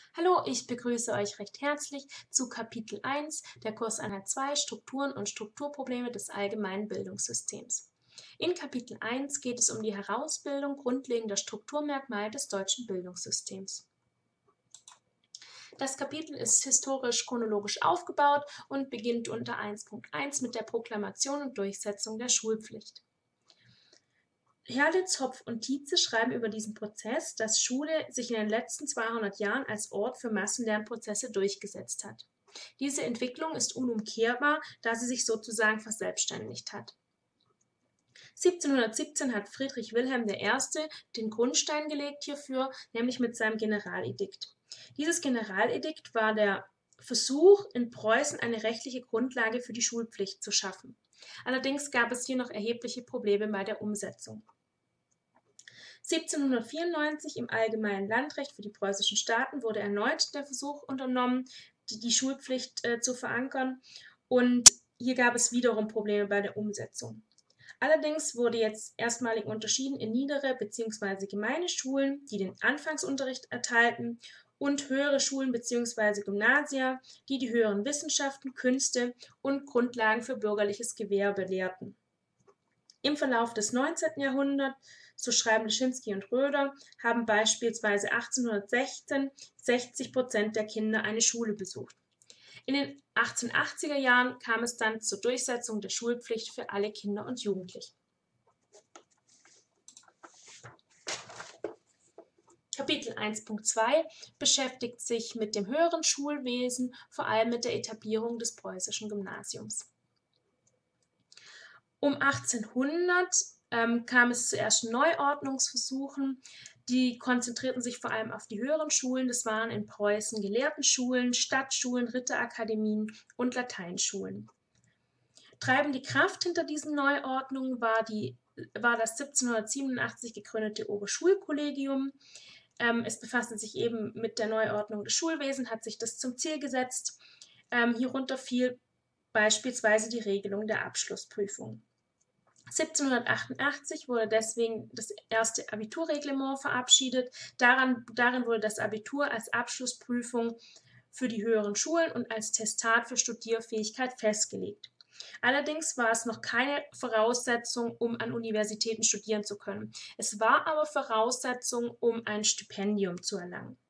Hallo, ich begrüße euch recht herzlich zu Kapitel 1 der Kurseinheit 2 Strukturen und Strukturprobleme des allgemeinen Bildungssystems. In Kapitel 1 geht es um die Herausbildung grundlegender Strukturmerkmale des deutschen Bildungssystems. Das Kapitel ist historisch-chronologisch aufgebaut und beginnt unter 1.1 mit der Proklamation und Durchsetzung der Schulpflicht. Herlitz, Hopf und Tietze schreiben über diesen Prozess, dass Schule sich in den letzten 200 Jahren als Ort für Massenlernprozesse durchgesetzt hat. Diese Entwicklung ist unumkehrbar, da sie sich sozusagen verselbstständigt hat. 1717 hat Friedrich Wilhelm I. den Grundstein gelegt hierfür, nämlich mit seinem Generaledikt. Dieses Generaledikt war der Versuch, in Preußen eine rechtliche Grundlage für die Schulpflicht zu schaffen. Allerdings gab es hier noch erhebliche Probleme bei der Umsetzung. 1794 im Allgemeinen Landrecht für die preußischen Staaten wurde erneut der Versuch unternommen, die Schulpflicht zu verankern, und hier gab es wiederum Probleme bei der Umsetzung. Allerdings wurde jetzt erstmalig unterschieden in niedere bzw. gemeine Schulen, die den Anfangsunterricht erteilten, und höhere Schulen bzw. Gymnasia, die die höheren Wissenschaften, Künste und Grundlagen für bürgerliches Gewerbe lehrten. Im Verlauf des 19. Jahrhunderts, so schreiben Leschinski und Röder, haben beispielsweise 1816 60% der Kinder eine Schule besucht. In den 1880er Jahren kam es dann zur Durchsetzung der Schulpflicht für alle Kinder und Jugendlichen. Kapitel 1.2 beschäftigt sich mit dem höheren Schulwesen, vor allem mit der Etablierung des preußischen Gymnasiums. Um 1800 kam es zu ersten Neuordnungsversuchen. Die konzentrierten sich vor allem auf die höheren Schulen. Das waren in Preußen Gelehrtenschulen, Stadtschulen, Ritterakademien und Lateinschulen. Treibende Kraft hinter diesen Neuordnungen war das 1787 gegründete Oberschulkollegium. Es befasste sich eben mit der Neuordnung des Schulwesens, hat sich das zum Ziel gesetzt. Hierunter fiel beispielsweise die Regelung der Abschlussprüfung. 1788 wurde deswegen das erste Abiturreglement verabschiedet. Darin wurde das Abitur als Abschlussprüfung für die höheren Schulen und als Testat für Studierfähigkeit festgelegt. Allerdings war es noch keine Voraussetzung, um an Universitäten studieren zu können. Es war aber Voraussetzung, um ein Stipendium zu erlangen.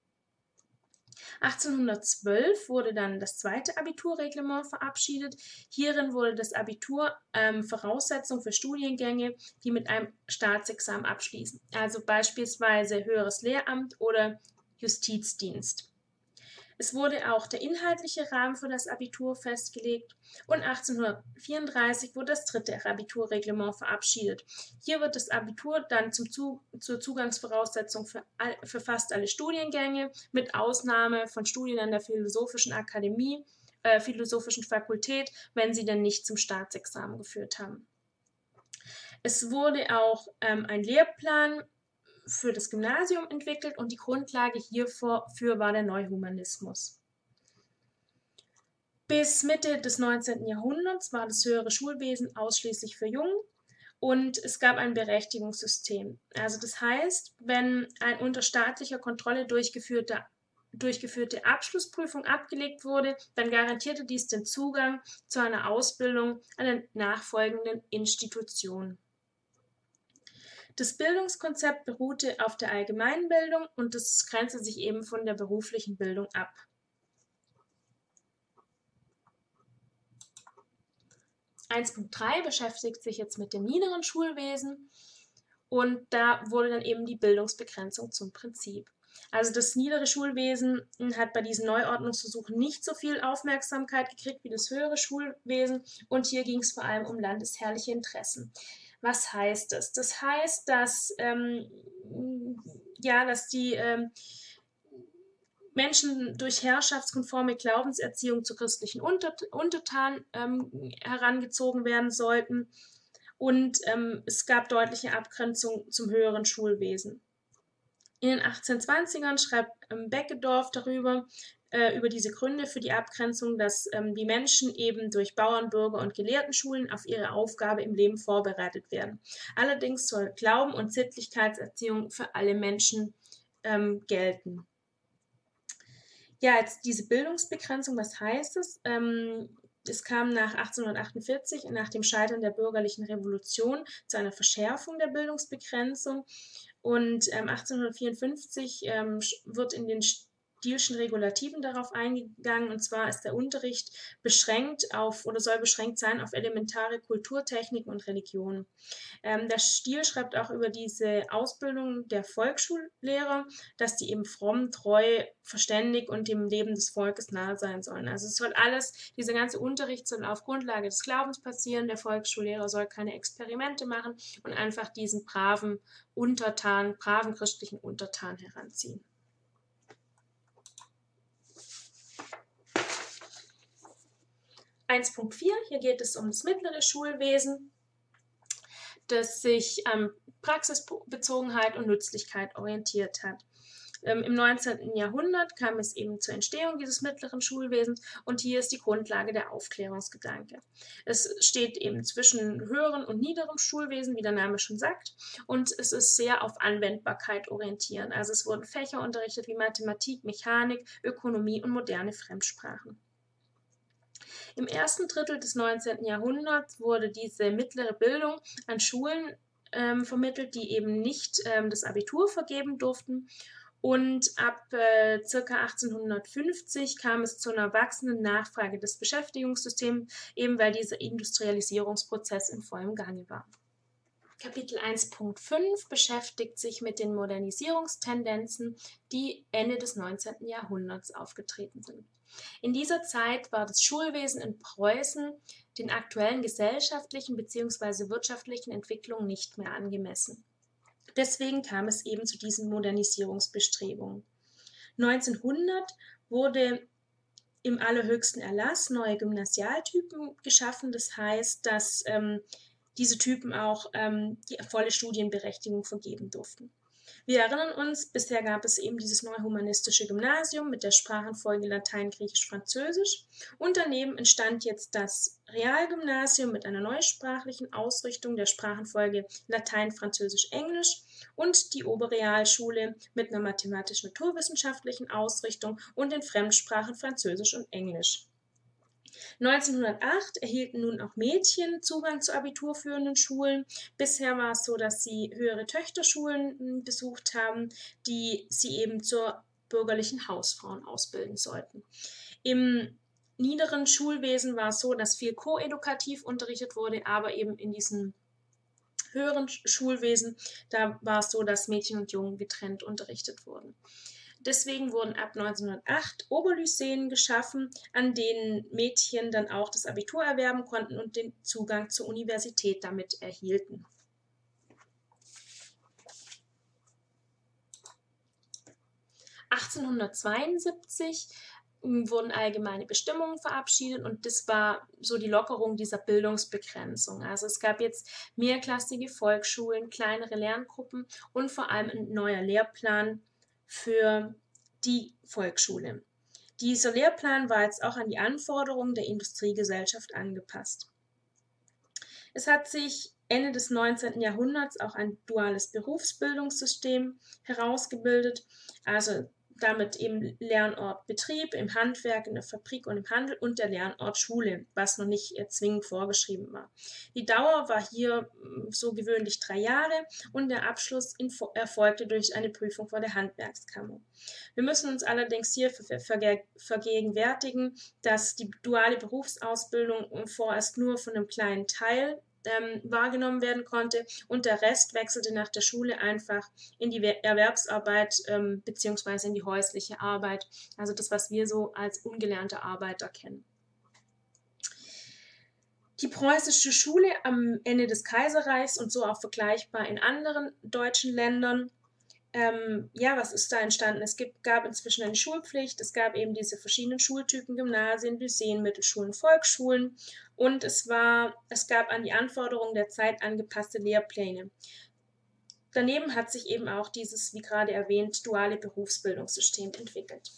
1812 wurde dann das zweite Abiturreglement verabschiedet. Hierin wurde das Abitur Voraussetzung für Studiengänge, die mit einem Staatsexamen abschließen, also beispielsweise höheres Lehramt oder Justizdienst. Es wurde auch der inhaltliche Rahmen für das Abitur festgelegt und 1834 wurde das dritte Abiturreglement verabschiedet. Hier wird das Abitur dann zur Zugangsvoraussetzung für fast alle Studiengänge, mit Ausnahme von Studien an der Philosophischen Akademie, Philosophischen Fakultät, wenn sie denn nicht zum Staatsexamen geführt haben. Es wurde auch ein Lehrplan für das Gymnasium entwickelt und die Grundlage hierfür war der Neuhumanismus. Bis Mitte des 19. Jahrhunderts war das höhere Schulwesen ausschließlich für Jungen und es gab ein Berechtigungssystem. Also das heißt, wenn eine unter staatlicher Kontrolle durchgeführte Abschlussprüfung abgelegt wurde, dann garantierte dies den Zugang zu einer Ausbildung an der nachfolgenden Institution. Das Bildungskonzept beruhte auf der Allgemeinbildung und das grenzte sich eben von der beruflichen Bildung ab. (1.3) beschäftigt sich jetzt mit dem niederen Schulwesen und da wurde dann eben die Bildungsbegrenzung zum Prinzip. Also das niedere Schulwesen hat bei diesen Neuordnungsversuchen nicht so viel Aufmerksamkeit gekriegt wie das höhere Schulwesen und hier ging es vor allem um landesherrliche Interessen. Was heißt das? Das heißt, dass die Menschen durch herrschaftskonforme Glaubenserziehung zu christlichen Untertanen herangezogen werden sollten und es gab deutliche Abgrenzung zum höheren Schulwesen. In den 1820ern schreibt Beckedorf darüber, über diese Gründe für die Abgrenzung, dass die Menschen eben durch Bauern, Bürger und Gelehrtenschulen auf ihre Aufgabe im Leben vorbereitet werden. Allerdings soll Glauben und Sittlichkeitserziehung für alle Menschen gelten. Ja, jetzt diese Bildungsbegrenzung, was heißt es? Es kam nach 1848, nach dem Scheitern der bürgerlichen Revolution, zu einer Verschärfung der Bildungsbegrenzung. Und 1854 wird in den Stilschen Regulativen darauf eingegangen, und zwar ist der Unterricht beschränkt auf oder soll beschränkt sein auf elementare Kulturtechniken und Religionen. Der Stil schreibt auch über diese Ausbildung der Volksschullehrer, dass die eben fromm, treu, verständig und dem Leben des Volkes nahe sein sollen. Also es soll alles, dieser ganze Unterricht soll auf Grundlage des Glaubens passieren. Der Volksschullehrer soll keine Experimente machen und einfach diesen braven Untertan, braven christlichen Untertan heranziehen. 1.4, hier geht es um das mittlere Schulwesen, das sich an Praxisbezogenheit und Nützlichkeit orientiert hat. Im 19. Jahrhundert kam es eben zur Entstehung dieses mittleren Schulwesens und hier ist die Grundlage der Aufklärungsgedanke. Es steht eben zwischen höherem und niederem Schulwesen, wie der Name schon sagt, und es ist sehr auf Anwendbarkeit orientiert. Also es wurden Fächer unterrichtet wie Mathematik, Mechanik, Ökonomie und moderne Fremdsprachen. Im ersten Drittel des 19. Jahrhunderts wurde diese mittlere Bildung an Schulen vermittelt, die eben nicht das Abitur vergeben durften. Und ab ca. 1850 kam es zu einer wachsenden Nachfrage des Beschäftigungssystems, eben weil dieser Industrialisierungsprozess in vollem Gange war. Kapitel 1.5 beschäftigt sich mit den Modernisierungstendenzen, die Ende des 19. Jahrhunderts aufgetreten sind. In dieser Zeit war das Schulwesen in Preußen den aktuellen gesellschaftlichen bzw. wirtschaftlichen Entwicklungen nicht mehr angemessen. Deswegen kam es eben zu diesen Modernisierungsbestrebungen. 1900 wurde im allerhöchsten Erlass neue Gymnasialtypen geschaffen. Das heißt, dass diese Typen auch die volle Studienberechtigung vergeben durften. Wir erinnern uns, bisher gab es eben dieses neuhumanistische Gymnasium mit der Sprachenfolge Latein, Griechisch, Französisch und daneben entstand jetzt das Realgymnasium mit einer neusprachlichen Ausrichtung der Sprachenfolge Latein, Französisch, Englisch und die Oberrealschule mit einer mathematisch-naturwissenschaftlichen Ausrichtung und den Fremdsprachen Französisch und Englisch. 1908 erhielten nun auch Mädchen Zugang zu abiturführenden Schulen. Bisher war es so, dass sie höhere Töchterschulen besucht haben, die sie eben zur bürgerlichen Hausfrauen ausbilden sollten. Im niederen Schulwesen war es so, dass viel koedukativ unterrichtet wurde, aber eben in diesem höheren Schulwesen, da war es so, dass Mädchen und Jungen getrennt unterrichtet wurden. Deswegen wurden ab 1908 Oberlyceen geschaffen, an denen Mädchen dann auch das Abitur erwerben konnten und den Zugang zur Universität damit erhielten. (1872) wurden allgemeine Bestimmungen verabschiedet und das war so die Lockerung dieser Bildungsbegrenzung. Also es gab jetzt mehrklassige Volksschulen, kleinere Lerngruppen und vor allem ein neuer Lehrplan für die Volksschule. Dieser Lehrplan war jetzt auch an die Anforderungen der Industriegesellschaft angepasst. Es hat sich Ende des 19. Jahrhunderts auch ein duales Berufsbildungssystem herausgebildet, also damit eben Lernort Betrieb im Handwerk, in der Fabrik und im Handel und der Lernort Schule, was noch nicht zwingend vorgeschrieben war. Die Dauer war hier so gewöhnlich 3 Jahre und der Abschluss erfolgte durch eine Prüfung vor der Handwerkskammer. Wir müssen uns allerdings hier vergegenwärtigen, dass die duale Berufsausbildung vorerst nur von einem kleinen Teil wahrgenommen werden konnte und der Rest wechselte nach der Schule einfach in die Erwerbsarbeit bzw. in die häusliche Arbeit, also das, was wir so als ungelernte Arbeiter kennen. Die preußische Schule am Ende des Kaiserreichs und so auch vergleichbar in anderen deutschen Ländern. Was ist da entstanden? Es gab inzwischen eine Schulpflicht, es gab eben diese verschiedenen Schultypen, Gymnasien, Lyceen, Mittelschulen, Volksschulen und es gab an die Anforderungen der Zeit angepasste Lehrpläne. Daneben hat sich eben auch dieses, wie gerade erwähnt, duale Berufsbildungssystem entwickelt.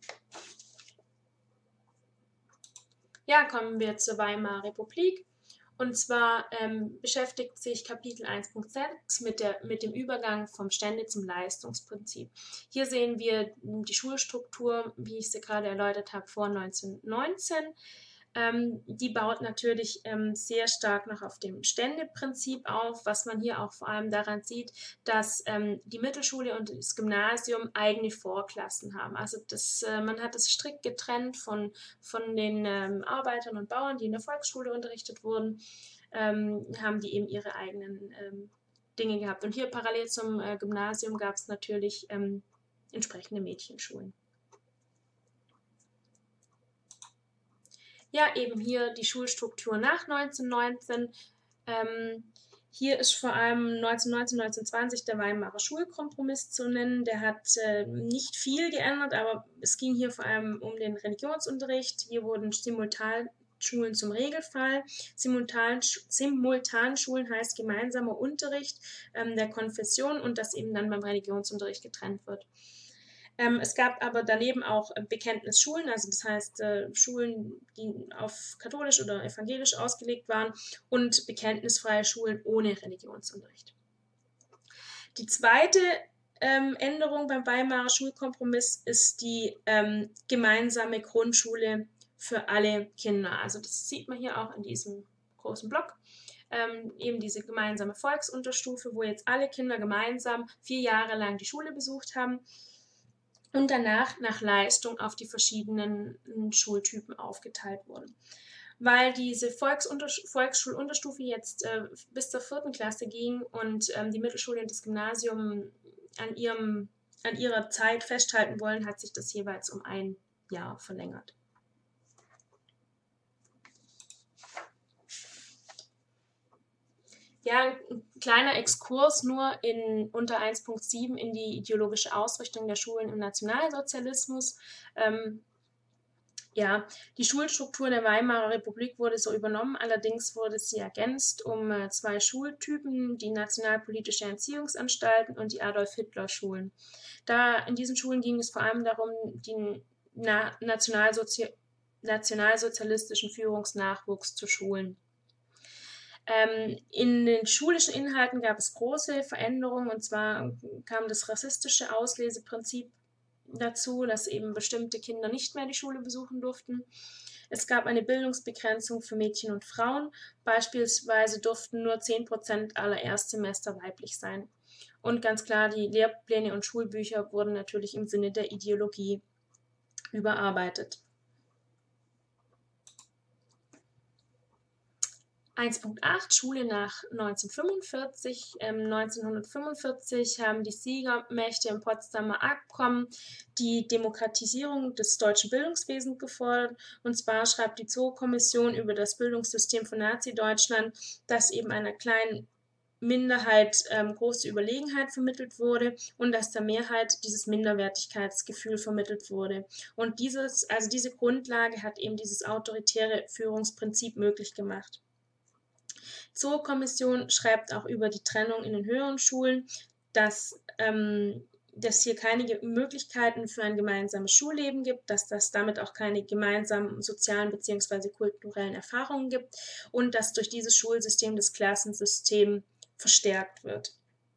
Ja, kommen wir zur Weimarer Republik Und zwar beschäftigt sich Kapitel 1.6 mit dem Übergang vom Stände- zum Leistungsprinzip. Hier sehen wir die Schulstruktur, wie ich sie gerade erläutert habe, vor 1919. Die baut natürlich sehr stark noch auf dem Ständeprinzip auf, was man hier auch vor allem daran sieht, dass die Mittelschule und das Gymnasium eigene Vorklassen haben. Also man hat es strikt getrennt von den Arbeitern und Bauern, die in der Volksschule unterrichtet wurden, haben die eben ihre eigenen Dinge gehabt. Und hier parallel zum Gymnasium gab es natürlich entsprechende Mädchenschulen. Ja, eben hier die Schulstruktur nach 1919. Hier ist vor allem 1919, 1920 der Weimarer Schulkompromiss zu nennen. Der hat nicht viel geändert, aber es ging hier vor allem um den Religionsunterricht. Hier wurden Simultanschulen zum Regelfall. Simultanschulen heißt gemeinsamer Unterricht der Konfession und dass eben dann beim Religionsunterricht getrennt wird. Es gab aber daneben auch Bekenntnisschulen, also das heißt Schulen, die auf katholisch oder evangelisch ausgelegt waren und bekenntnisfreie Schulen ohne Religionsunterricht. Die zweite Änderung beim Weimarer Schulkompromiss ist die gemeinsame Grundschule für alle Kinder. Also das sieht man hier auch in diesem großen Block. Eben diese gemeinsame Volksunterstufe, wo jetzt alle Kinder gemeinsam 4 Jahre lang die Schule besucht haben und danach nach Leistung auf die verschiedenen Schultypen aufgeteilt wurden. Weil diese Volksschulunterstufe jetzt bis zur 4. Klasse ging und die Mittelschule und das Gymnasium an ihrer Zeit festhalten wollen, hat sich das jeweils um 1 Jahr verlängert. Ja, ein kleiner Exkurs nur unter 1.7 in die ideologische Ausrichtung der Schulen im Nationalsozialismus. Ja, die Schulstruktur der Weimarer Republik wurde so übernommen, allerdings wurde sie ergänzt um 2 Schultypen, die Nationalpolitische Erziehungsanstalten und die Adolf-Hitler-Schulen. In diesen Schulen ging es vor allem darum, den nationalsozialistischen Führungsnachwuchs zu schulen. In den schulischen Inhalten gab es große Veränderungen, und zwar kam das rassistische Ausleseprinzip dazu, dass eben bestimmte Kinder nicht mehr die Schule besuchen durften. Es gab eine Bildungsbegrenzung für Mädchen und Frauen. Beispielsweise durften nur 10% aller Erstsemester weiblich sein. Und ganz klar, die Lehrpläne und Schulbücher wurden natürlich im Sinne der Ideologie überarbeitet. 1.8 Schule nach 1945. 1945 haben die Siegermächte im Potsdamer Abkommen die Demokratisierung des deutschen Bildungswesens gefordert. Und zwar schreibt die Zoo-Kommission über das Bildungssystem von Nazi-Deutschland, dass eben einer kleinen Minderheit große Überlegenheit vermittelt wurde und dass der Mehrheit dieses Minderwertigkeitsgefühl vermittelt wurde. Und diese Grundlage hat eben dieses autoritäre Führungsprinzip möglich gemacht. Die Zoo-Kommission schreibt auch über die Trennung in den höheren Schulen, dass hier keine Möglichkeiten für ein gemeinsames Schulleben gibt, dass das damit auch keine gemeinsamen sozialen bzw. kulturellen Erfahrungen gibt und dass durch dieses Schulsystem das Klassensystem verstärkt wird.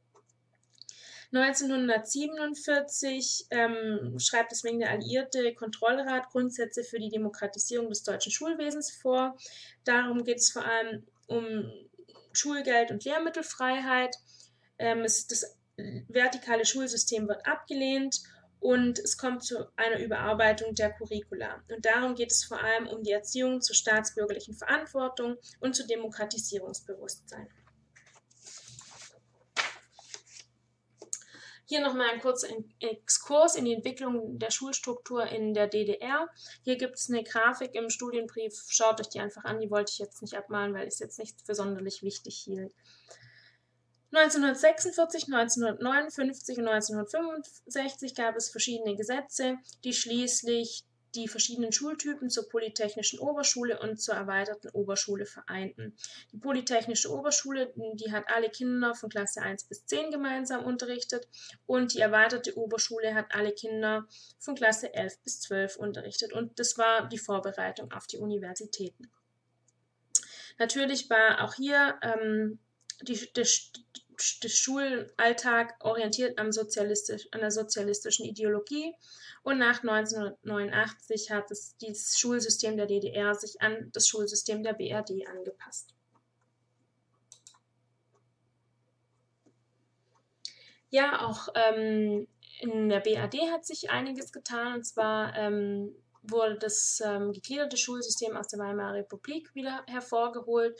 1947 schreibt deswegen der Alliierte Kontrollrat Grundsätze für die Demokratisierung des deutschen Schulwesens vor. Darum geht es vor allem um Schulgeld und Lehrmittelfreiheit. Das vertikale Schulsystem wird abgelehnt und es kommt zu einer Überarbeitung der Curricula. Und darum geht es vor allem um die Erziehung zur staatsbürgerlichen Verantwortung und zu Demokratisierungsbewusstsein. Hier nochmal ein kurzer Exkurs in die Entwicklung der Schulstruktur in der DDR. Hier gibt es eine Grafik im Studienbrief, schaut euch die einfach an, die wollte ich jetzt nicht abmalen, weil ich es jetzt nicht für sonderlich wichtig hielt. 1946, 1959 und 1965 gab es verschiedene Gesetze, die schließlich die verschiedenen Schultypen zur Polytechnischen Oberschule und zur erweiterten Oberschule vereinten. Die Polytechnische Oberschule, die hat alle Kinder von Klasse 1 bis 10 gemeinsam unterrichtet und die erweiterte Oberschule hat alle Kinder von Klasse 11 bis 12 unterrichtet und das war die Vorbereitung auf die Universitäten. Natürlich war auch hier der Schulalltag orientiert an der sozialistischen Ideologie und nach 1989 hat dieses Schulsystem der DDR sich an das Schulsystem der BRD angepasst. Ja, auch in der BRD hat sich einiges getan, und zwar wurde das gegliederte Schulsystem aus der Weimarer Republik wieder hervorgeholt.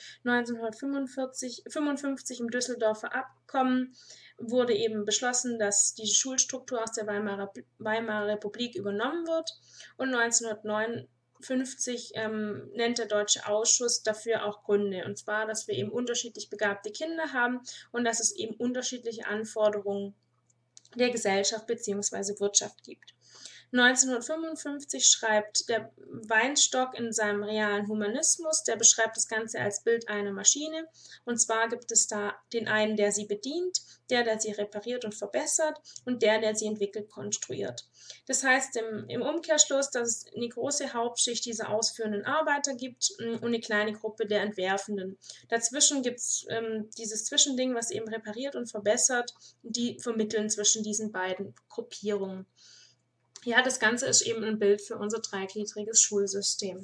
1955 im Düsseldorfer Abkommen wurde eben beschlossen, dass die Schulstruktur aus der Weimarer Republik übernommen wird, und 1959 nennt der Deutsche Ausschuss dafür auch Gründe, und zwar, dass wir eben unterschiedlich begabte Kinder haben und dass es eben unterschiedliche Anforderungen der Gesellschaft bzw. Wirtschaft gibt. 1955 schreibt der Weinstock in seinem realen Humanismus, der beschreibt das Ganze als Bild einer Maschine, und zwar gibt es da den einen, der sie bedient, der sie repariert und verbessert, und der sie entwickelt, konstruiert. Das heißt im Umkehrschluss, dass es eine große Hauptschicht dieser ausführenden Arbeiter gibt und eine kleine Gruppe der Entwerfenden. Dazwischen gibt es dieses Zwischending, was eben repariert und verbessert, die vermitteln zwischen diesen beiden Gruppierungen. Ja, das Ganze ist eben ein Bild für unser dreigliedriges Schulsystem.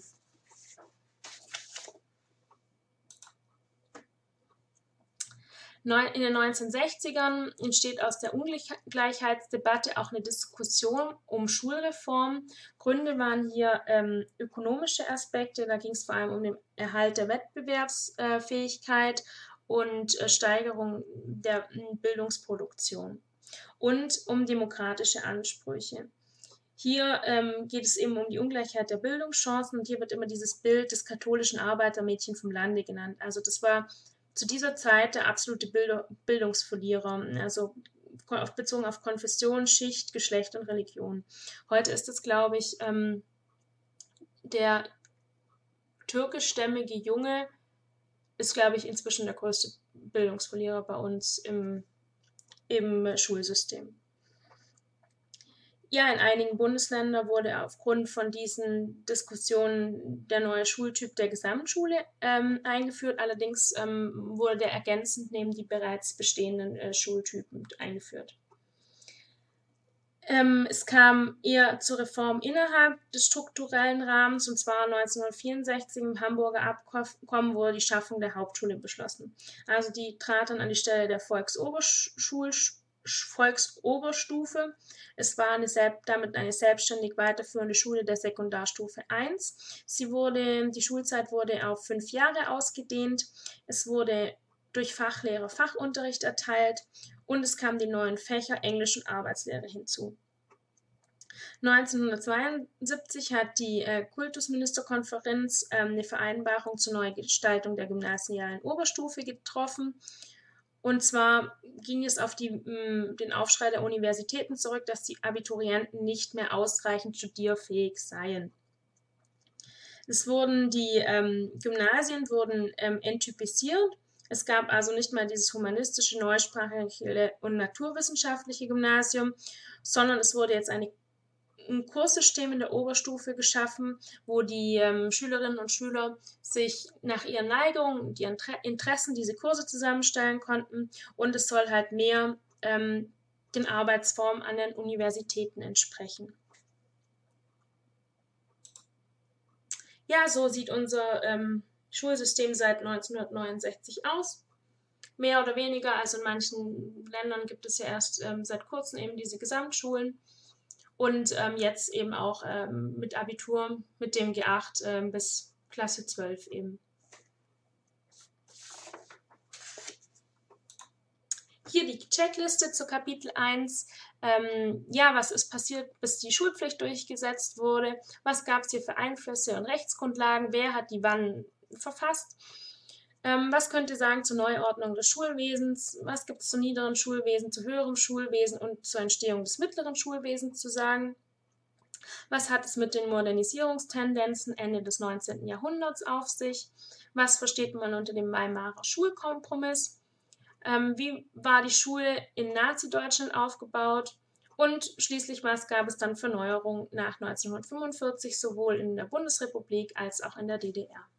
In den 1960ern entsteht aus der Ungleichheitsdebatte auch eine Diskussion um Schulreform. Gründe waren hier ökonomische Aspekte, da ging es vor allem um den Erhalt der Wettbewerbsfähigkeit und Steigerung der Bildungsproduktion und um demokratische Ansprüche. Hier geht es eben um die Ungleichheit der Bildungschancen, und hier wird immer dieses Bild des katholischen Arbeitermädchen vom Lande genannt. Also das war zu dieser Zeit der absolute Bildungsverlierer, also bezogen auf Konfession, Schicht, Geschlecht und Religion. Heute ist es, glaube ich, der türkischstämmige Junge ist, glaube ich, inzwischen der größte Bildungsverlierer bei uns im Schulsystem. Ja, in einigen Bundesländern wurde aufgrund von diesen Diskussionen der neue Schultyp der Gesamtschule eingeführt. Allerdings wurde der ergänzend neben die bereits bestehenden Schultypen eingeführt. Es kam eher zur Reform innerhalb des strukturellen Rahmens, und zwar 1964 im Hamburger Abkommen wurde die Schaffung der Hauptschule beschlossen. Also die trat dann an die Stelle der Volksoberstufe. Es war damit eine selbstständig weiterführende Schule der Sekundarstufe 1. Die Schulzeit wurde auf 5 Jahre ausgedehnt. Es wurde durch Fachlehrer Fachunterricht erteilt, und es kamen die neuen Fächer Englisch und Arbeitslehre hinzu. 1972 hat die Kultusministerkonferenz eine Vereinbarung zur Neugestaltung der gymnasialen Oberstufe getroffen. Und zwar ging es auf den Aufschrei der Universitäten zurück, dass die Abiturienten nicht mehr ausreichend studierfähig seien. Die Gymnasien wurden enttypisiert. Es gab also nicht mehr dieses humanistische, neusprachliche und naturwissenschaftliche Gymnasium, sondern es wurde jetzt ein Kurssystem in der Oberstufe geschaffen, wo die Schülerinnen und Schüler sich nach ihren Neigungen und ihren Interessen diese Kurse zusammenstellen konnten, und es soll halt mehr den Arbeitsformen an den Universitäten entsprechen. Ja, so sieht unser Schulsystem seit 1969 aus. Mehr oder weniger, also in manchen Ländern gibt es ja erst seit kurzem eben diese Gesamtschulen. Und jetzt eben auch mit Abitur, mit dem G8 bis Klasse 12 eben. Hier die Checkliste zu Kapitel 1. Was ist passiert, bis die Schulpflicht durchgesetzt wurde? Was gab es hier für Einflüsse und Rechtsgrundlagen? Wer hat die wann verfasst? Was könnt ihr sagen zur Neuordnung des Schulwesens? Was gibt es zum niederen Schulwesen, zu höherem Schulwesen und zur Entstehung des mittleren Schulwesens zu sagen? Was hat es mit den Modernisierungstendenzen Ende des 19. Jahrhunderts auf sich? Was versteht man unter dem Weimarer Schulkompromiss? Wie war die Schule in Nazi-Deutschland aufgebaut? Und schließlich, was gab es dann für Neuerungen nach 1945, sowohl in der Bundesrepublik als auch in der DDR?